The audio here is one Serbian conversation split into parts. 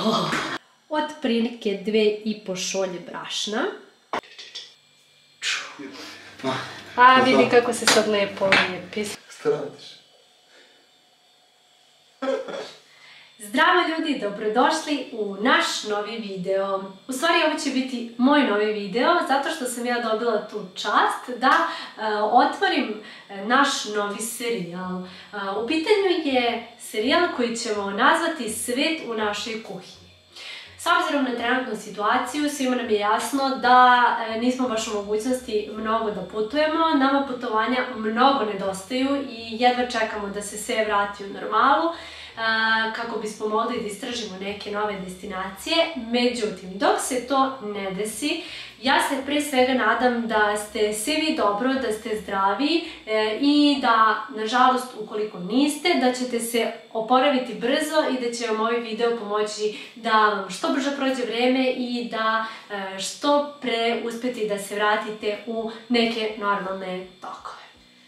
Otprilike 2,5 šolje brašna. A vidi kako se sad lepo lijepi. Šta radiš? Zdravo ljudi, dobrodošli u naš novi video. U stvari ovo će biti moj novi video zato što sam ja dobila tu čast da otvorim naš novi serijal. U pitanju je serijal koji ćemo nazvati Svet u našoj kuhinji. S obzirom na trenutnu situaciju, svima nam je jasno da nismo baš u mogućnosti mnogo da putujemo, nama putovanja mnogo nedostaju i jedva čekamo da se sve vrati u normalu kako bismo mogli da istražimo neke nove destinacije. Međutim, dok se to ne desi, ja se pre svega nadam da ste svi vi dobro, da ste zdravi i da, nažalost, ukoliko niste, da ćete se oporaviti brzo i da će vam ovaj video pomoći da vam što brže prođe vreme i da što pre uspeti da se vratite u neke normalne tokove.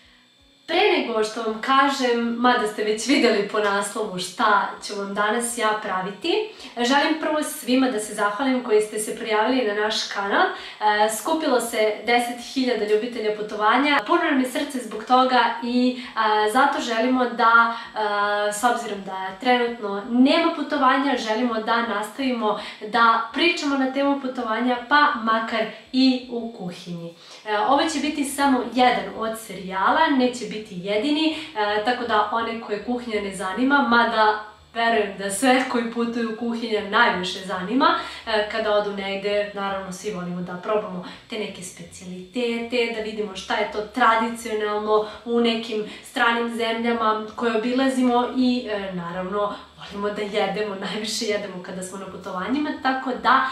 Pre nego što vam kažem, mada ste već vidjeli po naslovu šta ću vam danas ja praviti, želim prvo svima da se zahvalim koji ste se prijavili na naš kanal. Skupilo se 10.000 ljubitelja putovanja. Puno nam je srce zbog toga i zato želimo da, s obzirom da trenutno nema putovanja, želimo da nastavimo da pričamo na temu putovanja, pa makar i u kuhinji. Ovo će biti samo jedan od serijala, neće biti jedini, tako da one koje kuhinja ne zanima, mada verujem da sve koji putuju kuhinja najviše zanima. Kada odu negde, naravno svi volimo da probamo te neke specijalitete, da vidimo šta je to tradicionalno u nekim stranim zemljama koje obilazimo i naravno volimo da jedemo, najviše jedemo kada smo na putovanjima, tako da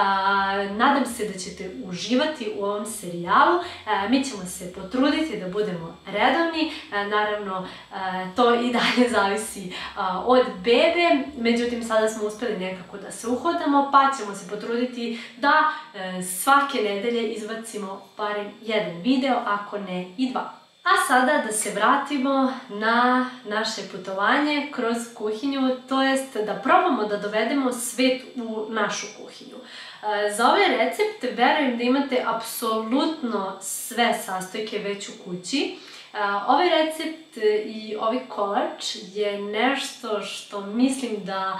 nadam se da ćete uživati u ovom serijalu. Mi ćemo se potruditi da budemo redovni, naravno to i dalje zavisi od bebe, međutim sada smo uspeli nekako da se uhodamo, pa ćemo se potruditi da svake nedelje izbacimo barem jedan video, ako ne i dva. A sada da se vratimo na naše putovanje kroz kuhinju, to jest da probamo da dovedemo svet u našu kuhinju. Za ovaj recept verujem da imate apsolutno sve sastojke već u kući. Ovaj recept i ovaj kolač je nešto što mislim da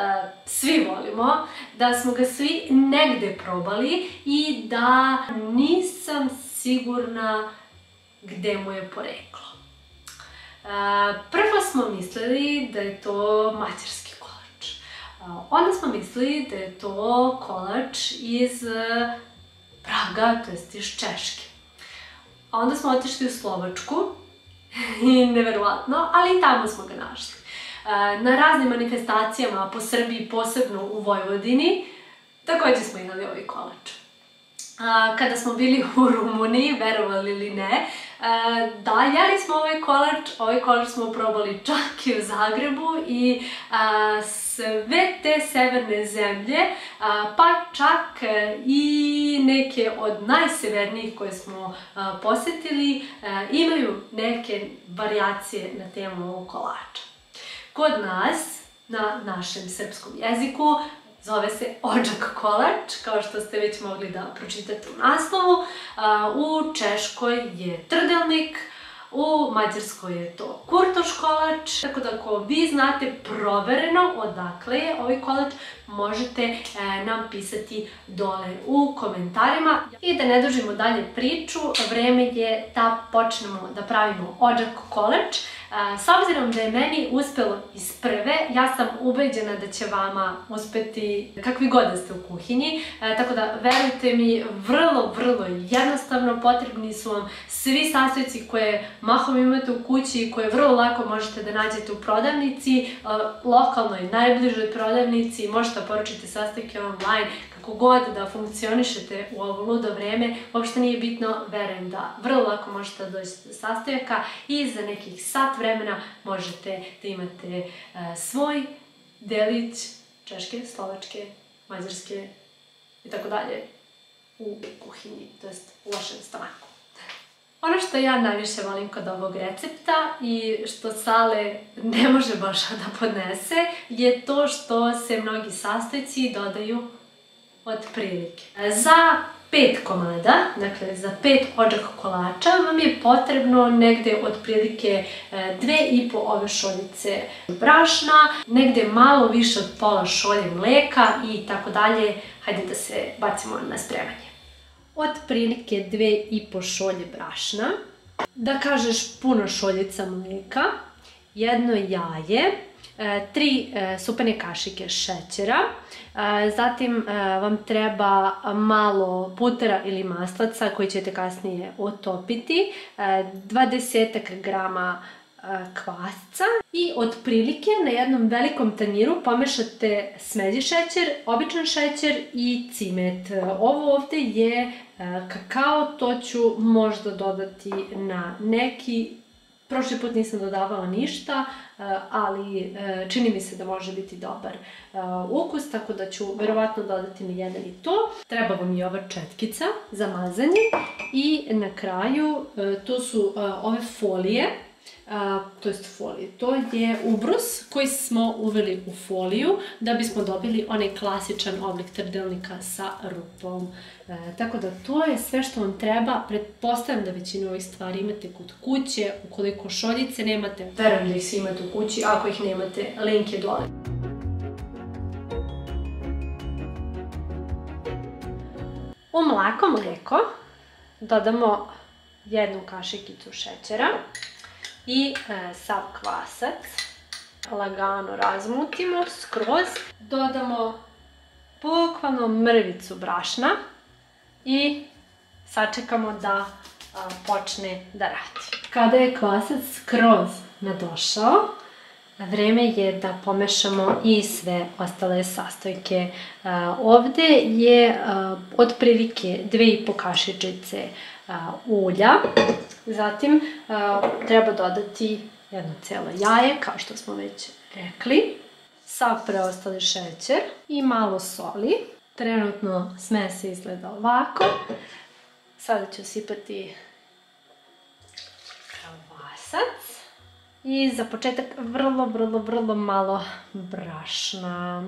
svi volimo, da smo ga svi negde probali i da nisam sigurna gde mu je poreklo. Prvo smo mislili da je to mađarski kolač. Onda smo mislili da je to kolač iz Praga, to jest iz Češke. A onda smo otišli u Slovačku i neverovatno, ali i tamo smo ga našli. Na raznim manifestacijama po Srbiji, posebno u Vojvodini, također smo imali ovaj kolač. Kada smo bili u Rumuniji, verovali ili ne, da, jeli smo ovaj kolač smo probali čak i u Zagrebu i sve te severne zemlje, pa čak i neke od najsevernijih koje smo posetili, imaju neke varijacije na temu ovog kolača. Kod nas, na našem srpskom jeziku, zove se odžak kolač, kao što ste već mogli da pročitate u naslovu. U Češkoj je trdelnik, u Mađarskoj je to kurtoš kolač, tako da ako vi znate provereno odakle je ovaj kolač, možete nam pisati dole u komentarima. I da ne dužimo dalje priču, vreme je da počnemo da pravimo odžak kolač. S obzirom da je meni uspelo iz prve, ja sam ubeđena da će vama uspeti kakvi god da ste u kuhinji, tako da verujte mi, vrlo jednostavno, potrebni su vam svi sastojci koje mahom imate u kući i koje vrlo lako možete da nađete u prodavnici, lokalnoj, najbližoj prodavnici, možete poručiti sastojke online, kako god da funkcionišete u ovo ludo vreme, uopšte nije bitno, verujem da vrlo lako možete da dođete do sastojaka i za nekih sat vremena možete da imate svoj delić češke, slovačke, mađarske i tako dalje u kuhinji, to jest u vašem stomaku. Ono što ja najviše volim kod ovog recepta i što Sale ne može baš da podnese je to što se mnogi sastojci dodaju od prilike. Za 5 komada, dakle za 5 odžak kolača vam je potrebno negde otprilike 2,5 ove šoljice brašna, negde malo više od pola šolje mleka i tako dalje. Hajde da se bacimo na spremanje. Otprilike 2,5 šolje brašna, da kažeš puno šoljica mleka, jedno jaje, 3 supene kašike šećera, zatim vam treba malo putera ili maslaca koji ćete kasnije otopiti, 20 grama kvasca i otprilike na jednom velikom tanjiru pomešate smeđi šećer, običan šećer i cimet. Ovo ovde je kakao, to ću možda dodati na neki. Prošli put nisam dodavala ništa, ali čini mi se da može biti dobar ukus, tako da ću verovatno dodati na jedan i to. Treba vam i ova četkica za mazanje i na kraju tu su ove folije, to je ubrus koji smo uveli u foliju da bismo dobili onaj klasičan oblik trdelnika sa rupom. Tako da to je sve što vam treba. Pretpostavljam da većinu ovih stvari imate kod kuće. Ukoliko šoljice nemate, verujem da ih svi imate u kući. Ako ih nemate, link je dole. U mlako mleko dodamo jednu kašikicu šećera i sav kvasac. Lagano razmutimo skroz. Dodamo bukvalno mrvicu brašna i sačekamo da počne da radi. Kada je kvasac skroz nadošao, vreme je da pomešamo i sve ostale sastojke. Ovde je otprilike 2,5 kašičice ulja, zatim treba dodati jedno celo jaje, kao što smo već rekli, sav preostali šećer i malo soli. Trenutno smes izgleda ovako. Sada ću sipati kvasac i za početak vrlo malo brašna.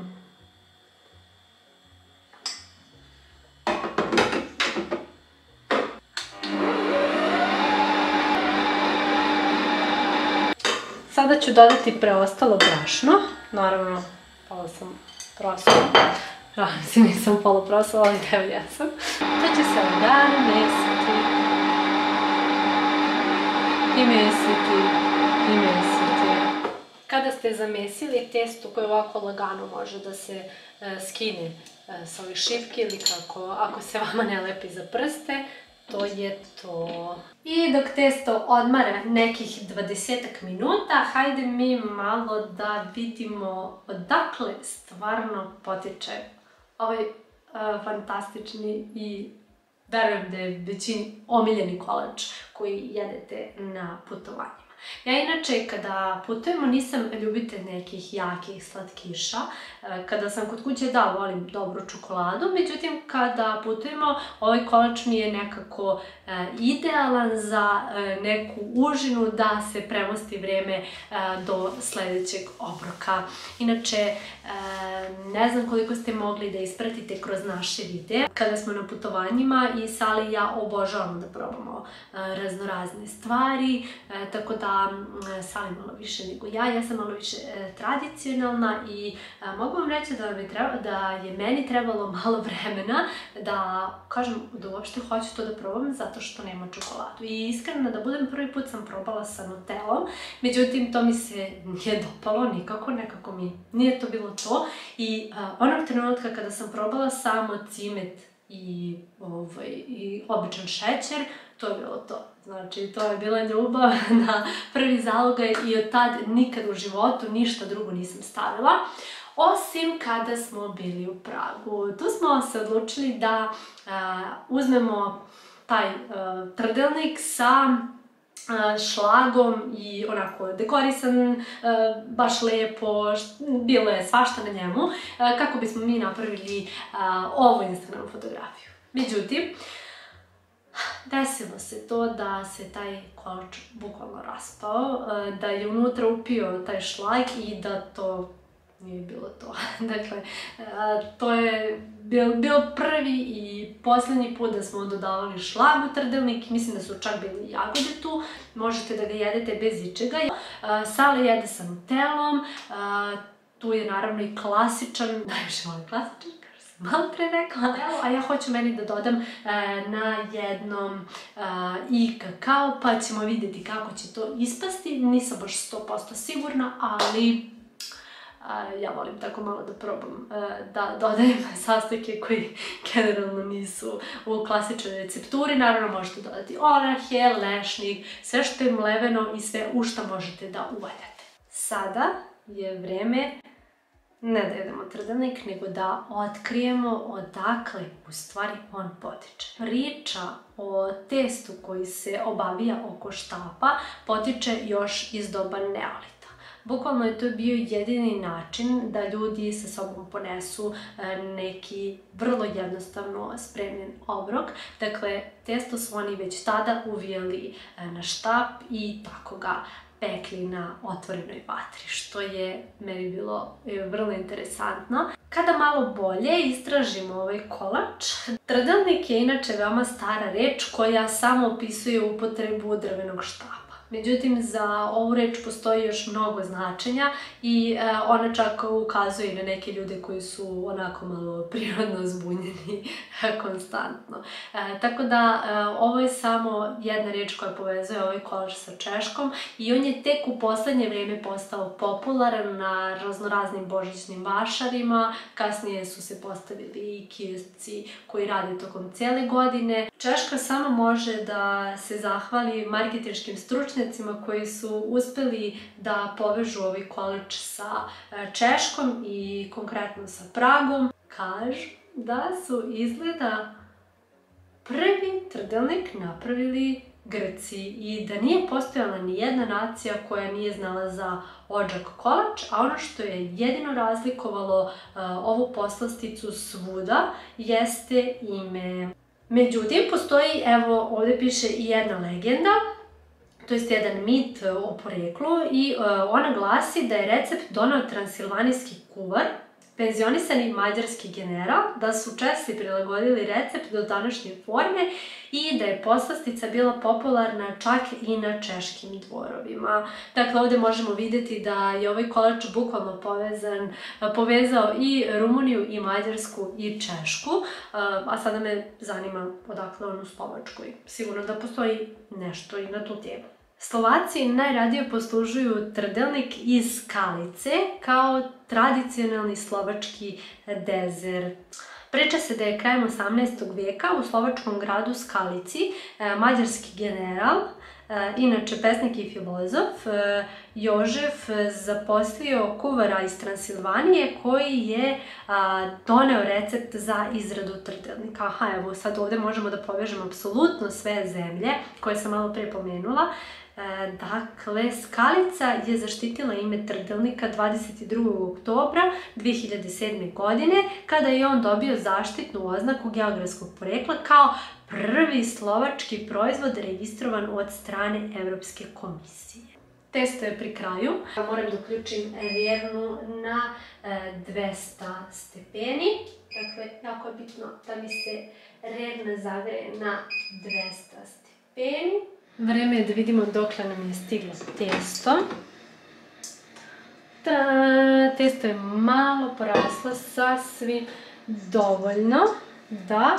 Sada ću dodati preostalo brašno. Naravno, pola sam prosula. Žalim se, nisam pola prosula, ali evo jesam. To će se lagano mesiti. I mesiti. I mesiti. Kada ste zamesili testo koje ovako lagano može da se skine sa ovih šipki ili ako se vama ne lepi za prste, to je to. I dok testo odmara nekih 20 minuta, hajde mi malo da vidimo odakle stvarno potiče ovaj fantastični i verujem da je većini omiljeni kolač koji jedete na putovanjima. Ja inače kada putujemo nisam ljubitelj nekih jakih slatkiša. Kada sam kod kuće da volim dobru čokoladu, međutim kada putujemo ovaj kolač mi je nekako idealan za neku užinu da se premosti vreme do sledećeg obroka. Inače ne znam koliko ste mogli da ispratite kroz naše videe. Kada smo na putovanjima i Sali i ja obožavamo da probamo raznorazne stvari, tako da Sali malo više nego ja sam malo više tradicionalna i mogu vam reći da je meni trebalo malo vremena da kažem da uopšte hoću to da probam zato što nema čokoladu. I iskreno da budem, prvi put sam probala sa Nutellom, međutim to mi se nije dopalo nikako, nekako mi nije to bilo to i onog trenutka kada sam probala samo cimet i običan šećer, to je bilo to. Znači, to je bila ljubav na prvi zalogaj i od tad nikad u životu ništa drugo nisam stavila. Osim kada smo bili u Pragu. Tu smo se odlučili da uzmemo taj trdelnik sa šlagom i onako dekorisan, baš lepo, bilo je svašta na njemu, kako bismo mi napravili ovu Instagram fotografiju. Međutim, Desilo se to da se taj kolač bukvalno raspao, da je unutra upio taj šlag i da to nije bilo to. Dakle, to je bio prvi i posljednji put da smo dodavali šlag u trdelnik. Mislim da su čak bili jagode tu. Možete da ga jedete bez ičega. Sale jede sa nutelom. Tu je naravno i klasičan, najviše volim klasičan, kao što sam malo pre rekla. A ja hoću meni da dodam na jednom i kakao, pa ćemo vidjeti kako će to ispasti. Nisam baš 100% sigurna, ali ja volim tako malo da probam da dodajem sastojke koji generalno nisu u klasičnoj recepturi. Naravno možete dodati orahe, lešnik, sve što je mleveno i sve u što možete da uvaljate. Sada je vreme ne da jedemo trdelnik, nego da otkrijemo odakle u stvari on potiče. Priča o testu koji se obavija oko štapa potiče još iz doba neolita. Bukvalno je to bio jedini način da ljudi sa sobom ponesu neki vrlo jednostavno spremljen obrok. Dakle, testo su oni već tada uvijali na štap i tako ga pekli na otvorenoj vatri, što je meni bilo vrlo interesantno. Kada malo bolje istražimo ovaj kolač, trdelnik je inače veoma stara reč koja samo opisuje upotrebu drvenog štapa. Međutim, za ovu reč postoji još mnogo značenja i ona čak ukazuje na neke ljude koji su onako malo prirodno zbunjeni konstantno. Tako da, ovo je samo jedna reč koja povezuje ovaj kolač sa češkom i on je tek u poslednje vrijeme postao popularan na raznoraznim božićnim vašarima. Kasnije su se postavili i kiosci koji rade tokom cijele godine. Češka samo može da se zahvali marketinškim stručnjacima koji su uspeli da povežu ovaj kolač sa Češkom i konkretno sa Pragom. Kažu da su izgleda prvi trdelnik napravili Grci i da nije postojala ni jedna nacija koja nije znala za odžak kolač, a ono što je jedino razlikovalo ovu poslasticu svuda jeste ime. Međutim, postoji, evo ovdje piše i jedna legenda, to jest jedan mit o poreklu i ona glasi da je recept doneo transilvanijski kuvar, penzionisani mađarski general, da su Česi prilagodili recept do današnje forme i da je poslastica bila popularna čak i na češkim dvorovima. Dakle, ovdje možemo vidjeti da je ovaj kolač bukvalno povezao i Rumuniju, i Mađarsku, i Češku, a sada me zanima odakle on u Slovačkoj. Sigurno da postoji nešto i na tu temu. Slovaci najradije poslužuju trdelnik iz skalice kao tradicionalni slovački dezert. Priča se da je krajem 18. vijeka u slovačkom gradu Skalici mađarski general, inače pesnik i filozof, Jožef zaposlio kuvara iz Transilvanije koji je doneo recept za izradu trdelnika. Aha, evo sad ovdje možemo da povežemo apsolutno sve zemlje koje sam malo prije pomenula. Dakle, Skalica je zaštitila ime trdelnika 22. oktobra 2007. godine kada je on dobio zaštitnu oznaku geografskog porekla kao prvi slovački proizvod registrovan od strane Evropske komisije. Testo je pri kraju. Moram da uključim rernu na 200 stepeni. Dakle, jako je bitno da mi se rerna zagreje na 200 stepeni. Vreme je da vidimo dokle nam je stiglo testo. Testo je malo poraslo, sasvim dovoljno da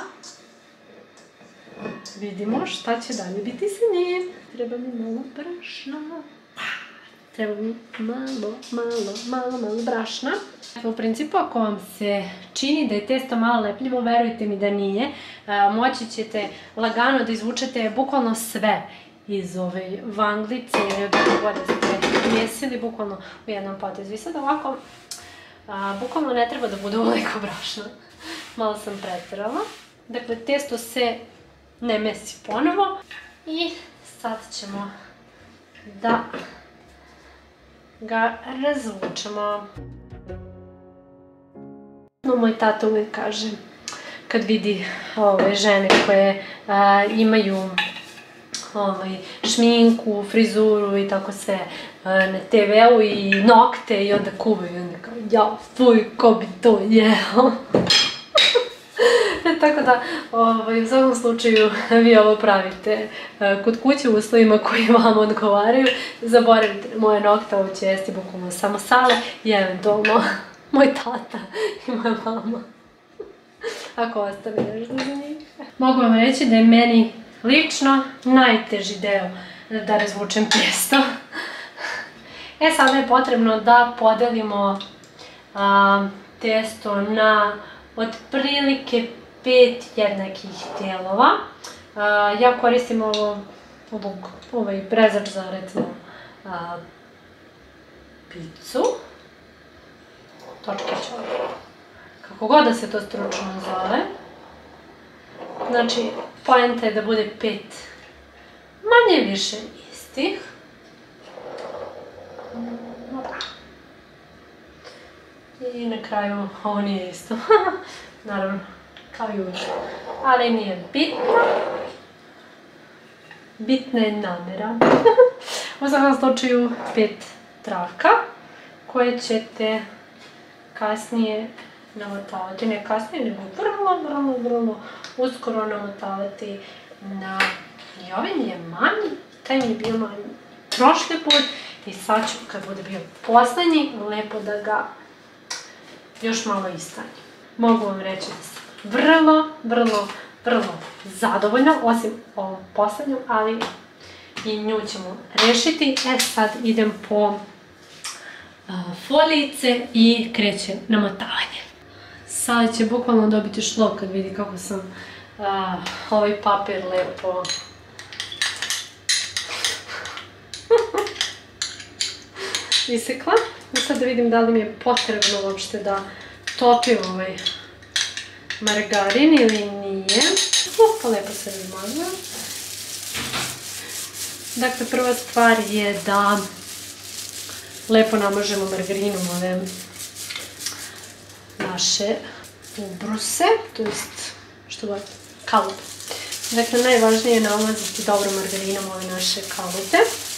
vidimo šta će dalje biti sa njim. Treba mi malo brašna. Treba mi malo brašna. U principu, ako vam se čini da je testo malo lepljivo, verujte mi da nije. Moći ćete lagano da izvučete bukvalno sve iz ove vanglice, gore ste mjesili bukvalno u jednom potezu. I sad ovako, bukvalno ne treba da bude ovoliko brašna. Malo sam preterala. Dakle, testo se ne mesi ponovo. I sad ćemo da ga razvučemo. Moj tata uvijek kaže, kad vidi žene koje imaju šminku, frizuru i tako sve na TV-u i nokte i onda kuvaju i onda kao ja, fuj, ko bi to jeo. Tako da, u svakom slučaju, vi ovo pravite kod kuće u uslovima koji vam odgovaraju. Zaboravite moje nokte, ovo će jesti bukvalno samo sale i eventualno moj tata i moja mama. Ako ostavi nešto za njih. Mogu vam reći da je meni lično najteži deo da razvučem tijesto. Sada je potrebno da podelimo testo na otprilike 5 jednakih dijelova. Ja koristim ovaj brezač za recimo picu. Točkić ovaj. Kako god da se to stručno zove. Znači, poenta je da bude 5 manje više istih. I na kraju ovo nije isto. Naravno, kao i uvijek. Ali nije bitno. Bitna je namjera. U svakom slučaju 5 traka koje ćete kasnije namotavati. Ne kasnije, nego vrlo uskoro namotavati na... I ovaj mi je manji, taj mi je bio manji prošli put i sad ću, kad bude bio poslednji, lepo da ga još malo istanjem. Mogu vam reći da sam vrlo zadovoljna, osim ovom poslednjom, ali i nju ćemo rešiti. Sad idem po folijice i kreće namotavanje. Sada će bukvalno dobiti šlog kad vidi kako sam ovaj papir lepo isekla. I sad da vidim da li mi je potrebno uopšte da topim ovaj margarin ili nije. Pa lepo se razmazuje. Dakle, prva stvar je da lepo namažemo margarinom ove naše ubruse, to jest, što god, kalute. Dakle, najvažnije je namazati dobro margarinom ove naše kalute,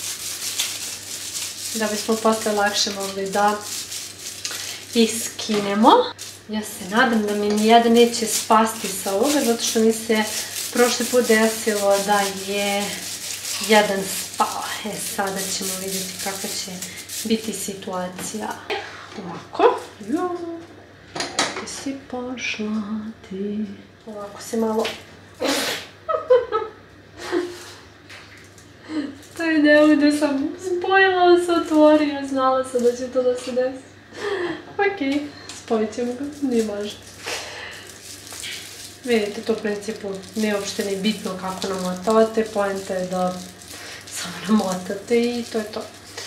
da bismo posle lakše mogli da iskinemo. Ja se nadam da mi nijedan neće spasti sa ovoga, zato što mi se prošli put desilo da je jedan spao. Sada ćemo vidjeti kakva će biti situacija. Ovako. Ti si pošla ti. Ovako se malo... Taj deo gde sam spojila se otvorio, znala sam da će to da se desi. Okej, spojit ćemo ga, nije važno. Vidite, to u principu nije uopšte ni bitno kako namotavate, poenta je da samo namotate i to je to.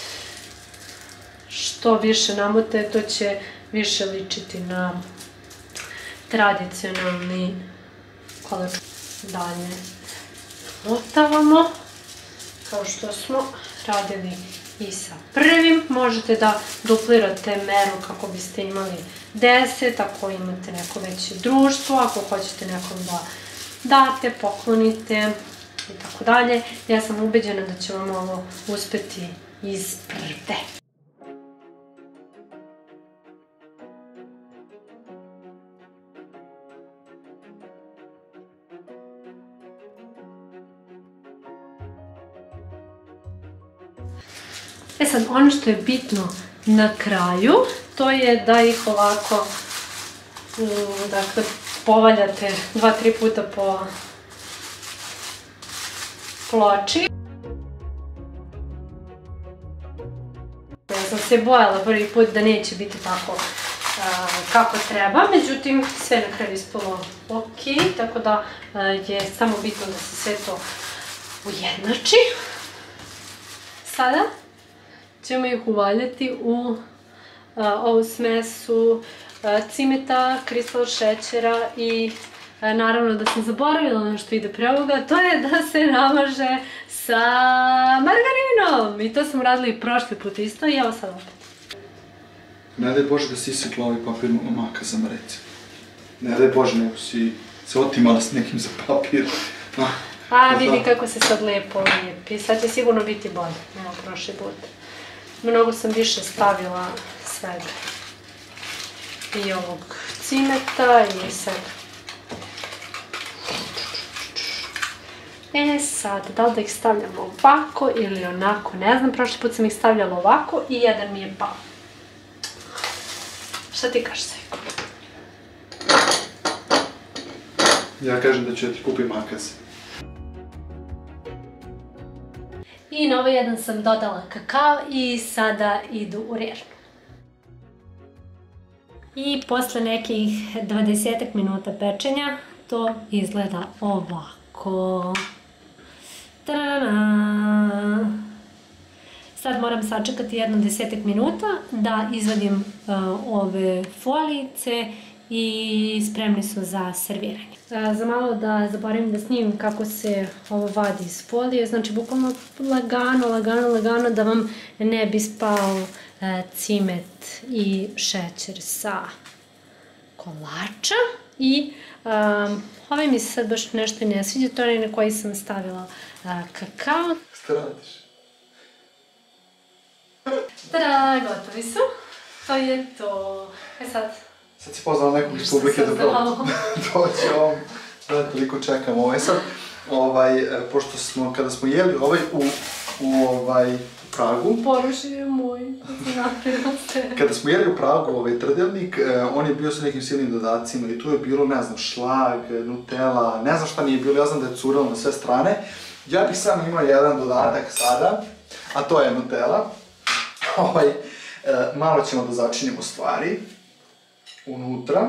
Što više namote, to će više ličiti na tradicionalni kolač. Dalje motavamo, kao što smo radili i sa prvim. Možete da duplirate meru kako biste imali 10, ako imate neko veće društvo, ako hoćete nekom da date, poklonite i tako dalje. Ja sam ubeđena da će vam ovo uspeti iz prve. Sad, ono što je bitno na kraju, to je da ih ovako, dakle, povaljate 2-3 puta po ploči. Ja sam se bojala prvi put da neće biti tako kako treba, međutim sve na kraju ispalo ok, tako da je samo bitno da se sve to ujednači. Sada ćemo ih uvaljati u ovu smesu cimeta, kristal šećera i naravno da sam zaboravila ono što ide pre ovoga, to je da se namaže sa margarinom. I to smo radili i prošli put isto i evo sad opet. Ne daj Bože da si isekla ovaj papir maka za mrece. Ne daj Bože, nego si se otimala s nekim za papir. A vidi kako se sad lepo lijepi, sad će sigurno biti bolje nego prošli put. Mnogo sam više stavila svega. I ovog cimeta i svega. Sad, da li da ih stavljam ovako ili onako, ne znam, prošli put sam ih stavljala ovako i jedan mi je pao. Šta ti kažeš, Sejko? Ja kažem da ću ti kupiti makaz. I na ovaj jedan sam dodala kakao i sada idu u rernu. I posle nekih 20 minuta pečenja to izgleda ovako. Ta-da-da-da. Sad moram sačekati jedno 10 minuta da izvadim ove folijice i spremni su za serviranje. Za malo da zaboravim da snimim kako se ovo vadi iz folije, znači bukvalno lagano da vam ne bi spao cimet i šećer sa kolača. I ovaj mi se sad baš nešto ne sviđa, to je na koji sam stavila kakao. Šta radiš? Tada, gotovi su. To je to. Sad. Sad si pozvala nekog iz publike da dođe ovom. Da, toliko čekam ovo. Sad, pošto smo, kada smo jeli u Pragu... Porušio moj, Kada smo jeli u Pragu trdelnik, on je bio sa nekim silnim dodacima i tu je bilo, ne znam, šlag, nutella, ne znam šta nije bilo, ja znam da je curilo na sve strane. Ja bih samo imao jedan dodatak sada, a to je nutella. Malo ćemo da začinimo stvari unutra.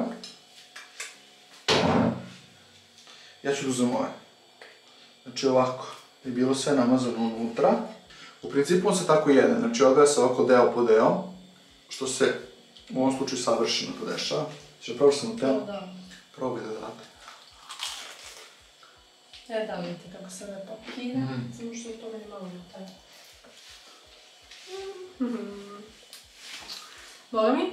Ja ću da uzem ove. Znači ovako, je bilo sve namazano unutra. U principu on se tako jede, znači odvaja se ovako deo po deo, što se u ovom slučaju savršeno to dešava. Znači da probaš sa nutellom? Da. Probaj da date. Da vidite kako se lepo kida, samo što to meni malo nutella. Boga mi?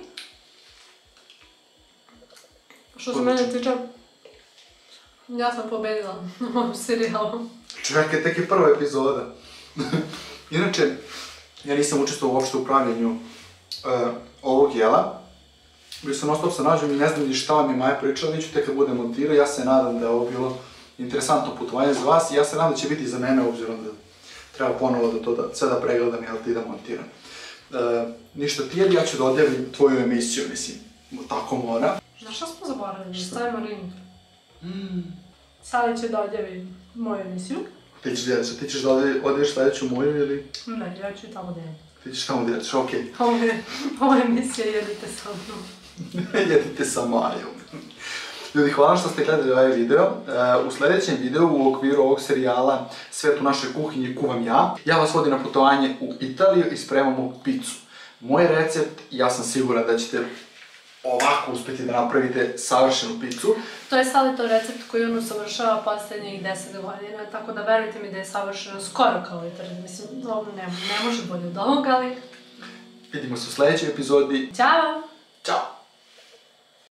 Što se mene tiče, ja sam pobedila u ovom serijalu. Čekaj, tek je prva epizoda. Inače, ja nisam učestvovao uopšte u pravljenju ovog jela. Bio sam non-stop sa Nađom i ne znam ni šta vam je Maja pričala, neću tek kad budem montirao. Ja se nadam da je ovo bilo interesantno putovanje za vas i ja se nadam da će biti za mene, obzirom da treba ponovo da to sve da pregledam i da montiram. Ništa ti jedi, ja ću da odjavim tvoju emisiju, mislim, tako mora. Znaš šta smo zaboravili? Stavimo link. Sada će da odjavim moju emisiju. Ti ćeš da odješ sledeću moju ili? Ne, ja ću tamo deliti. Ti ćeš tamo deliti, okej. Ovo je emisija Jedite sa mnom. Jedite sa Majom. Ljudi, hvala što ste gledali ovaj video. U sledećem videu u okviru ovog serijala Svet u našoj kuhinji kuvam ja. Ja vas vodim na putovanje u Italiju i spremamo picu. Moj recept, ja sam siguran da ćete ovako uspjeti da napravite savršenu picu. To je Salitov recept koji on usavršava poslednjih 10 godina, tako da verujte mi da je savršeno skoro kao Italija. Mislim, ovo ne može bolje od ovoga, ali... Vidimo se u sledećoj epizodi. Ćao! Ćao!